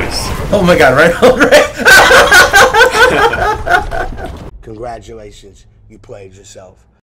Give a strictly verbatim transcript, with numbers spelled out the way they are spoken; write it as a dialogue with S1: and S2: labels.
S1: Nice.
S2: Oh my god, right?
S3: Congratulations, you played yourself.